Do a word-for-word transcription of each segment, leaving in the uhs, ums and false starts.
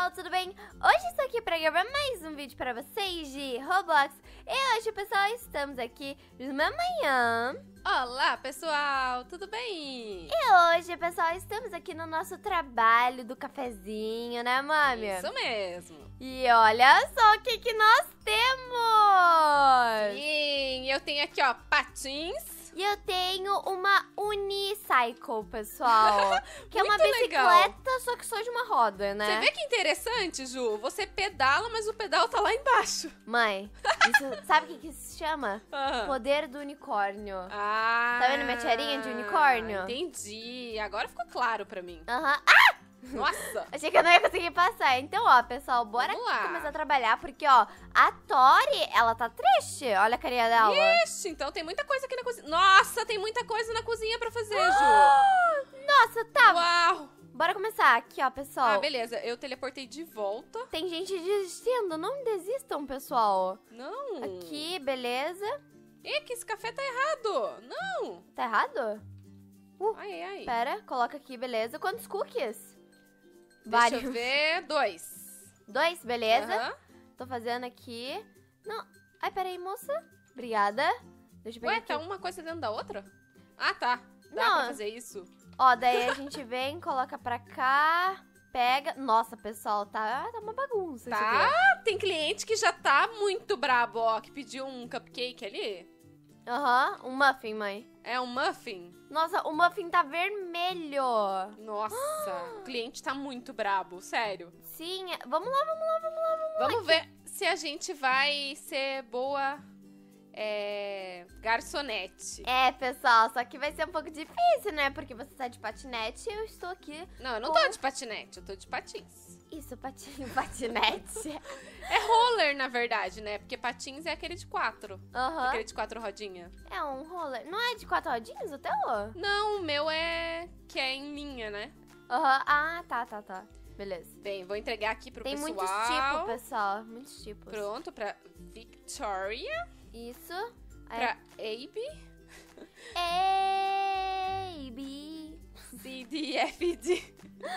pessoal, tudo bem? Hoje estou aqui para gravar mais um vídeo para vocês de Roblox. E hoje, pessoal, estamos aqui de manhã. Olá, pessoal, tudo bem? E hoje, pessoal, estamos aqui no nosso trabalho do cafezinho, né, mami? Isso mesmo. E olha só o que, que nós temos! Sim, eu tenho aqui, ó, patins. E eu tenho uma Unicycle, pessoal. Que é uma Muito bicicleta, legal. só que só de uma roda, né? Você vê que interessante, Ju? Você pedala, mas o pedal tá lá embaixo. Mãe, isso, sabe o que, que isso se chama? Ah. Poder do unicórnio. Ah, Tá vendo minha tiarinha de unicórnio? Entendi. Agora ficou claro pra mim. Aham. Ah! Nossa! Achei que eu não ia conseguir passar. Então, ó, pessoal, bora Vamos lá. começar a trabalhar. Porque, ó, a Tori, ela tá triste. Olha a carinha dela. Ixi, então tem muita coisa aqui na cozinha. Nossa, tem muita coisa na cozinha pra fazer, Ju. Nossa, tá. Uau! Bora começar aqui, ó, pessoal. Ah, beleza. Eu teleportei de volta. Tem gente desistindo. Não desistam, pessoal. Não. Aqui, beleza. Ih, que esse café tá errado. Não. Tá errado? Uh, Ai, ai. Pera, coloca aqui, beleza. Quantos cookies? Deixa eu ver. Dois. Dois, beleza. Aham. Tô fazendo aqui. Não. Ai, peraí, moça. Obrigada. Deixa eu pegar Ué, aqui. tá uma coisa dentro da outra? Ah, tá. Dá Não. pra fazer isso. Ó, daí a gente vem, coloca pra cá, pega. Nossa, pessoal, tá, tá uma bagunça isso aqui. Tá, tem cliente que já tá muito brabo, ó, que pediu um cupcake ali. Aham, um muffin, mãe. É um muffin. Nossa, o muffin tá vermelho. Nossa, o cliente tá muito brabo, sério. Sim, é- vamos lá, vamos lá, vamos lá, vamos lá. Vamos ver se a gente vai ser boa é, garçonete. É, pessoal, só que vai ser um pouco difícil, né? Porque você tá de patinete e eu estou aqui. Não, eu não Com- tô de patinete, eu tô de patins. Isso, patinho, patinete. É roller, na verdade, né? Porque patins é aquele de quatro. Aham. Aquele de quatro rodinhas. É um roller. Não é de quatro rodinhas o teu? Não, o meu é que é em linha, né? Aham. Ah, tá, tá, tá. Beleza. Bem, vou entregar aqui pro Tem pessoal. muitos tipos, pessoal. Muitos tipos. Pronto, pra Victoria, Isso. pra Abe, A, B. C, D, F, D.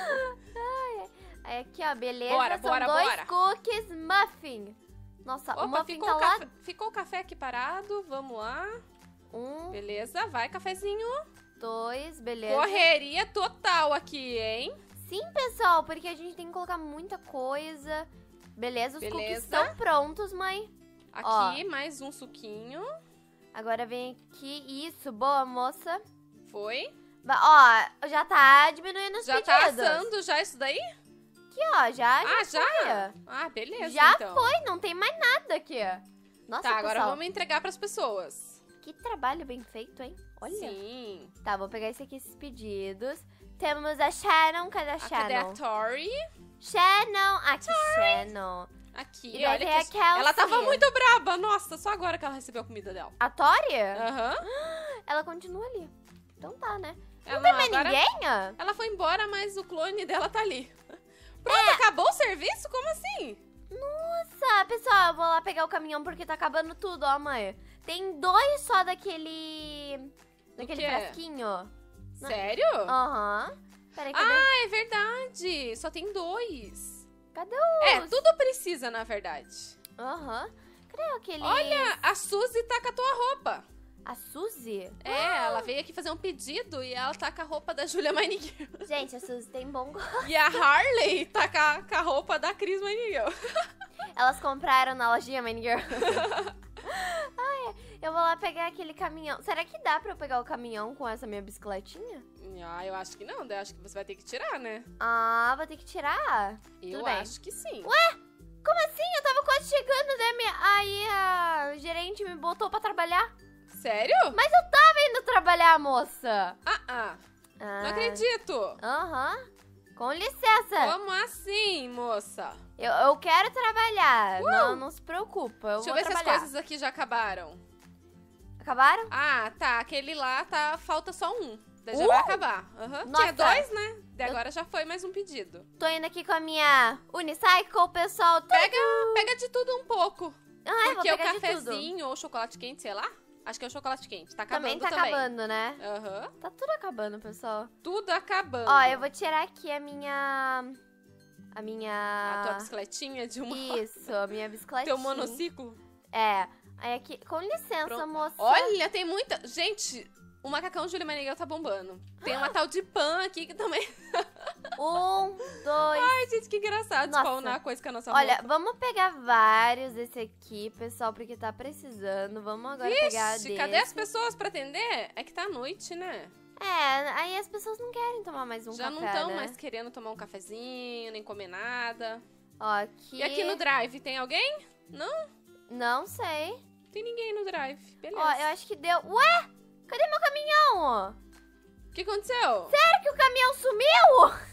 Aí aqui, ó, beleza. Bora, São bora, dois bora. cookies muffin. Nossa, o Opa, muffin ficou, tá o lá. café, ficou o café aqui parado, vamos lá. Um, Beleza, vai, cafezinho. dois, beleza. Correria total aqui, hein? Sim, pessoal, porque a gente tem que colocar muita coisa. Beleza, os cookies Beleza. estão prontos, mãe. Aqui, mais um suquinho. Agora vem aqui. Isso, boa, moça. Foi. Va- Ó, já tá diminuindo os Já tá pedidos. assando já isso daí? Aqui, ó, já, já Ah, já? foi. Ah, beleza, Já então. foi, não tem mais nada aqui. Nossa, Tá, agora pessoal, vamos entregar pras pessoas. que trabalho bem feito, hein? Olha. Sim. Tá, vou pegar esse aqui, esses pedidos. Temos a Shannon, cadê a Ah, cadê Shannon? a Tori? Shannon, aqui, Shannon. Aqui, E daí olha tem que... a Kelsey. Ela tava muito braba. Nossa, só agora que ela recebeu a comida dela. A Tori? Aham. Ela continua ali. Então tá, né? Ela Não tem mais agora- ninguém? ó? Ela foi embora, mas o clone dela tá ali. Pronto, acabou o serviço? Como assim? Nossa, pessoal, eu vou lá pegar o caminhão porque tá acabando tudo, ó, mãe. Tem dois só daquele... Daquele quê? frasquinho. Sério? Aham. Peraí, cadê? Ah, é verdade. Só tem dois. Cadê os... É, tudo precisa, na verdade. Aham. Cadê aquele... Olha, a Suzy tá com a tua roupa. A Suzy? É, ela veio aqui fazer um pedido e ela tá com a roupa da Julia Meinigel. Gente, a Suzy tem bom gosto. E a Harley tá com a, com a roupa da Cris Meinigel. Elas compraram na lojinha, Mine Girl. Ai, eu vou lá pegar aquele caminhão. Será que dá pra eu pegar o caminhão com essa minha bicicletinha? Ah, eu acho que não. Eu acho que você vai ter que tirar, né? Ah, vou ter que tirar? Eu Tudo bem. acho que sim. Ué? Como assim? Eu tava quase chegando, né? Minha... Aí a gerente me botou pra trabalhar. Sério? Mas eu tava indo trabalhar, moça. Ah, ah. Ah, Não acredito. Aham. Com licença. Como assim, moça? Eu, eu quero trabalhar. Não, não se preocupa. Eu Deixa eu vou ver se as trabalhar. coisas aqui já acabaram. Acabaram? Ah, tá. Aquele lá tá. Falta só um. Daí já Uh! vai acabar. Aham. Nossa. Tinha dois, né? Daí agora já foi mais um pedido. Tô indo aqui com a minha Unicycle, pessoal. Tudo. Pega, pega de tudo um pouco. Ai, vou Porque o pegar de tudo. cafezinho ou chocolate quente, sei lá. Acho que é o chocolate quente. Tá Também acabando tá também. acabando, né? Aham. Tá tudo acabando, pessoal. Tudo acabando. Ó, eu vou tirar aqui a minha... A A minha... A tua bicicletinha de uma... Isso, a minha bicicletinha. Teu monociclo. É. Aí aqui... Com licença, Pronto. moça. Olha, tem muita... Gente, o macacão Júlia Meneghel tá bombando. Tem uma tal de Pan aqui que também... Um, dois... Ai, gente, que engraçado Nossa. spawnar coisa com a nossa Olha, roupa. vamos pegar vários desse aqui, pessoal, porque tá precisando. Vamos agora pegar Vixe, desse. cadê as pessoas pra atender? É que tá noite, né? É, aí as pessoas não querem tomar mais um Já café, não estão né? mais querendo tomar um cafezinho, nem comer nada. Ó, aqui... E aqui no drive, tem alguém? Não? Não sei. Tem ninguém no drive. Beleza. Ó, eu acho que deu... Ué? Cadê meu caminhão? O que aconteceu? Sério que o caminhão sumiu?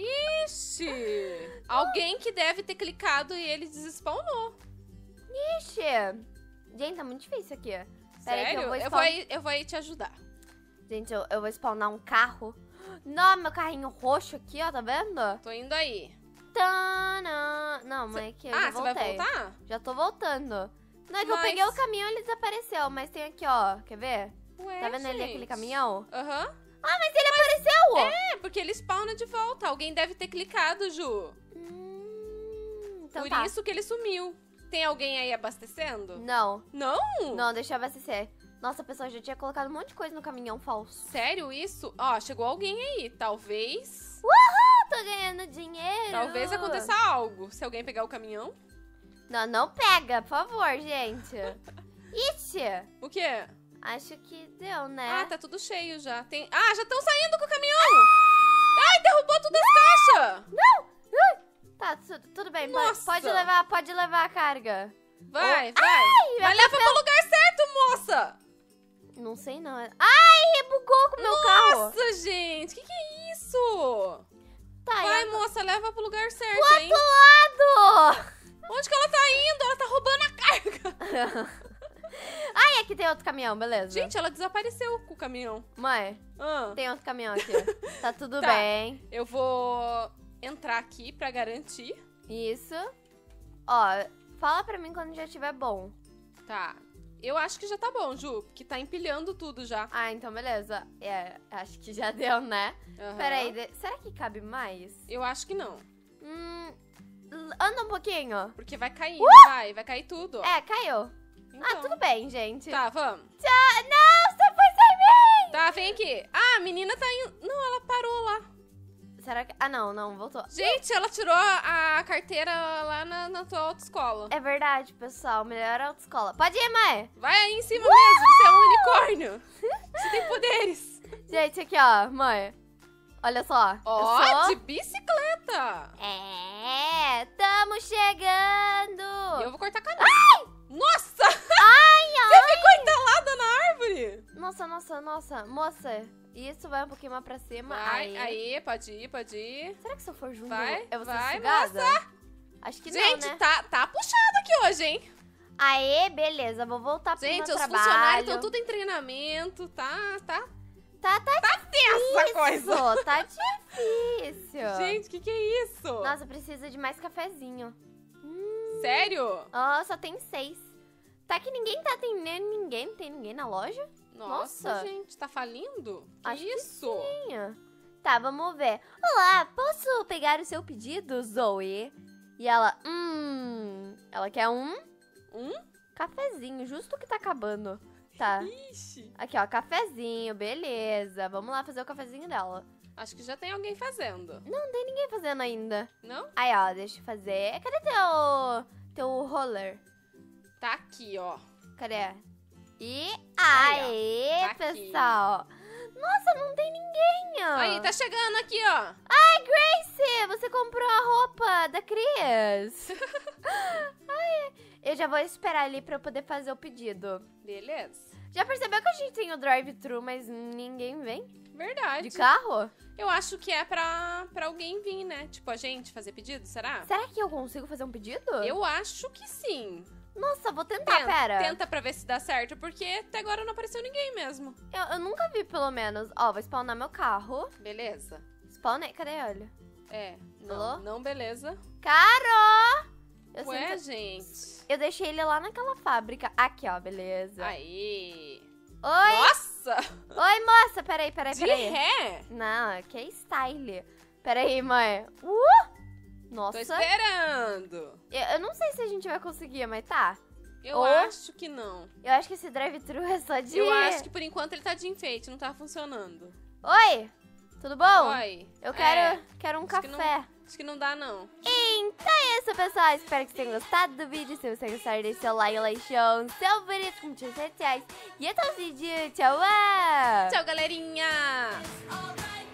Ixi! Alguém que deve ter clicado e ele desespawnou. Ixi. Gente, tá muito difícil aqui. Pera aí que Sério? eu vou, eu, spawn... vou aí, eu vou aí te ajudar. Gente, eu, eu vou spawnar um carro. Não, meu carrinho roxo aqui, ó, tá vendo? Tô indo aí. Tana. Não, mas é que eu ah, já você voltei. vai voltar? Já tô voltando. Não, é que eu Mas- peguei o caminhão e ele desapareceu, mas tem aqui, ó. Quer ver? Ué, Tá vendo ali gente. aquele caminhão? Aham. Ah, mas ele apareceu! É, porque ele spawna de volta. Alguém deve ter clicado, Ju. Hum, então Por tá. isso que ele sumiu. Tem alguém aí abastecendo? Não, Não? não, deixa eu abastecer. Nossa, a pessoa já tinha colocado um monte de coisa no caminhão falso. Sério isso? Ó, chegou alguém aí. Talvez... Uhul, tô ganhando dinheiro! Talvez aconteça algo. Se alguém pegar o caminhão. Não, não pega, por favor, gente. Ixi, O quê? acho que deu, né? Ah, tá tudo cheio já. Tem... Ah, já estão saindo com o caminhão! Ai, derrubou todas as caixas! Tá, tu- tudo bem, pode, Nossa. pode levar, pode levar a carga. Vai, vai. vai Mas leva pro lugar certo, moça! Não sei não. Ai, bugou com o meu carro. Nossa, gente, que que é isso? Tá, Vai, eu... moça, leva pro lugar certo, hein? lado! Onde que ela tá indo? Ela tá roubando a carga. Ai, aqui tem outro caminhão, beleza. Gente, ela desapareceu com o caminhão. Mãe, Ah, tem outro caminhão aqui. Tá tudo Tá. bem. eu vou entrar aqui pra garantir. Isso. Ó, fala pra mim quando já estiver bom. Tá. Eu acho que já tá bom, Ju, porque tá empilhando tudo já. Ah, então beleza. É, acho que já deu, né? Aham. Peraí, de- será que cabe mais? Eu acho que não. Hum, l- anda um pouquinho. Porque vai cair, vai. Vai cair tudo, ó. É, caiu. Então. Ah, tudo bem, gente. Tá, vamos. Tchau. Não, você foi sem mim! Tá, vem aqui. Ah, a menina tá indo... Não, ela parou lá. Será que... Ah, não, não, voltou. Gente, ela tirou a a carteira lá na, na tua autoescola. É verdade, pessoal. Melhor autoescola. Pode ir, mãe. Vai aí em cima mesmo, você é um unicórnio. Você tem poderes. Gente, aqui, ó, mãe. Olha só. Ó, eu sou... de bicicleta. É, tamo chegando. E eu vou cortar a cabeça. Nossa! Ai, ai. Você ficou entalada na árvore. Nossa, nossa, nossa. Moça, isso vai um pouquinho mais pra cima. Vai, aí. aí, pode ir, pode ir. Será que se eu for junto, Vai, eu vou ser vai, sugada? Acho que Gente, não, né? tá, tá puxado aqui hoje, hein? Aê, beleza. Vou voltar pro Gente, meu os trabalho. funcionários estão tudo em treinamento, tá, tá Tá, tá tensa a coisa. difícil. Tá difícil. Gente, que que é isso? Nossa, precisa de mais cafezinho. Sério? Ó, só tem seis. Tá que ninguém tá atendendo ninguém. Não tem ninguém na loja? Nossa, Nossa. gente, tá falindo? Que Acho que isso? Tinha. Tá, vamos ver. Olá, posso pegar o seu pedido, Zoe? E ela, hum... Ela quer um Um? cafezinho, justo o que tá acabando. Tá. Ixi. Aqui, ó, cafezinho, beleza. Vamos lá fazer o cafezinho dela. Acho que já tem alguém fazendo. Não tem ninguém fazendo ainda. Não? Aí, ó, deixa eu fazer. Cadê teu, teu roller? Tá aqui, ó. Cadê? E Aí, ó. aê, Tá aqui. pessoal. Nossa, não tem ninguém, ó. Aí, tá chegando aqui, ó. Ai, Gracie, você comprou a roupa da Cris. Ai, eu já vou esperar ali pra eu poder fazer o pedido. Beleza. Já percebeu que a gente tem o drive-thru, mas ninguém vem? Verdade. De carro? Eu acho que é pra, pra alguém vir, né? Tipo, a gente fazer pedido, será? Será que eu consigo fazer um pedido? Eu acho que sim. Nossa, vou tentar, Tenta, pera. tenta pra ver se dá certo, porque até agora não apareceu ninguém mesmo. Eu, eu nunca vi, pelo menos. Ó, vou spawnar meu carro. Beleza. Spawnei, cadê ele? É. Não, Alô? não, beleza. Caro! Eu, Ué, sinto- gente. eu deixei ele lá naquela fábrica. Aqui, ó, beleza. Aí. Oi! Nossa! Oi, moça! Peraí, peraí, De peraí. ré? Não, que style. Peraí, mãe. Uh! Nossa. Tô esperando. Eu, eu não sei se a gente vai conseguir, mas tá. Eu Ou- acho que não. Eu acho que esse drive-thru é só de... Eu acho que por enquanto ele tá de enfeite, não tá funcionando. Oi, tudo bom? Oi. Eu quero, É, quero um acho que não- café. acho que não dá, não. Então é isso, pessoal. Espero que vocês tenham gostado do vídeo. Se você gostar, deixe seu like, like, show, seu favorito com redes sociais. E até o vídeo. Tchau! Tchau, galerinha! Alright.